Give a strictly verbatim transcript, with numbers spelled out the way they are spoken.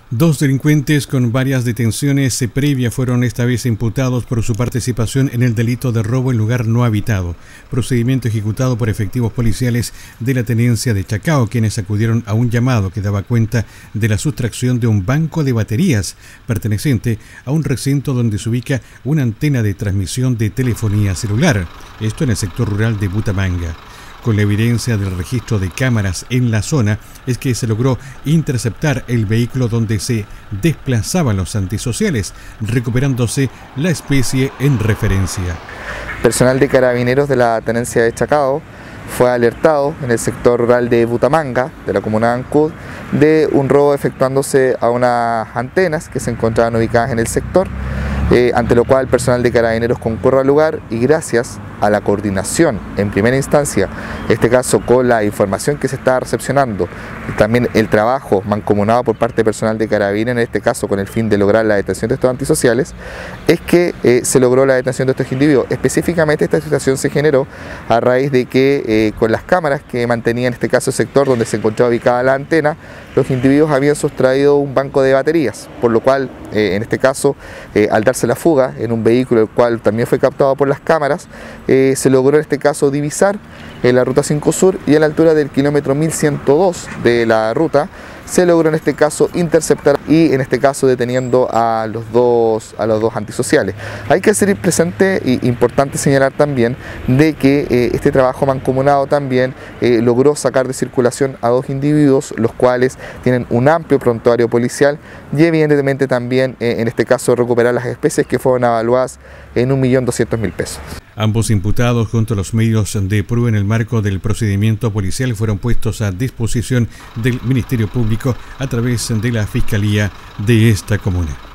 Dos delincuentes con varias detenciones previas fueron esta vez imputados por su participación en el delito de robo en lugar no habitado, procedimiento ejecutado por efectivos policiales de la tenencia de Chacao, quienes acudieron a un llamado que daba cuenta de la sustracción de un banco de baterías perteneciente a un recinto donde se ubica una antena de transmisión de telefonía celular, esto en el sector rural de Butamanga. Con la evidencia del registro de cámaras en la zona es que se logró interceptar el vehículo donde se desplazaban los antisociales, recuperándose la especie en referencia. Personal de carabineros de la tenencia de Chacao fue alertado en el sector rural de Butamanga, de la comuna de Ancud, de un robo efectuándose a unas antenas que se encontraban ubicadas en el sector, eh, ante lo cual el personal de carabineros concurre al lugar y gracias a la coordinación en primera instancia, en este caso con la información que se estaba recepcionando y también el trabajo mancomunado por parte del personal de carabineros, en este caso con el fin de lograr la detención de estos antisociales, es que eh, se logró la detención de estos individuos. Específicamente esta situación se generó a raíz de que eh, con las cámaras que mantenía en este caso el sector donde se encontraba ubicada la antena, los individuos habían sustraído un banco de baterías, por lo cual eh, en este caso eh, al darse la fuga en un vehículo el cual también fue captado por las cámaras, Eh, se logró en este caso divisar en la ruta cinco Sur y a la altura del kilómetro mil ciento dos de la ruta se logró en este caso interceptar y en este caso deteniendo a los dos, a los dos antisociales. Hay que hacer presente e importante señalar también de que eh, este trabajo mancomunado también eh, logró sacar de circulación a dos individuos, los cuales tienen un amplio prontuario policial y evidentemente también eh, en este caso recuperar las especies que fueron evaluadas en un millón doscientos mil pesos. Ambos imputados junto a los medios de prueba en el marco del procedimiento policial fueron puestos a disposición del Ministerio Público a través de la Fiscalía de esta comuna.